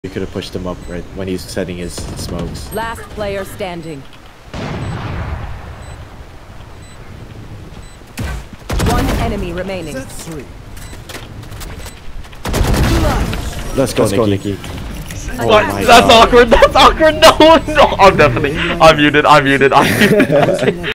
You could have pushed him up right when he's setting his smokes. Last player standing. One enemy remaining. That's 3. Let's go, Nikki. Oh that's awkward. That's awkward. No, no. I'm muted.